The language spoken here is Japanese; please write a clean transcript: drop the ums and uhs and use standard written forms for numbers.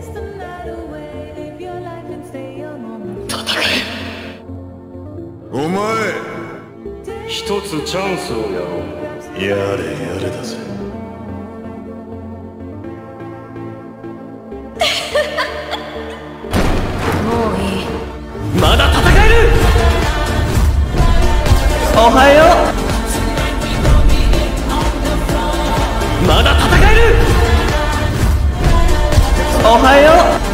戦え。お前、一つチャンスをやろう。やれやれだぜ。 もういい。 まだ戦える。おはよう。まだ戦える。おはよう。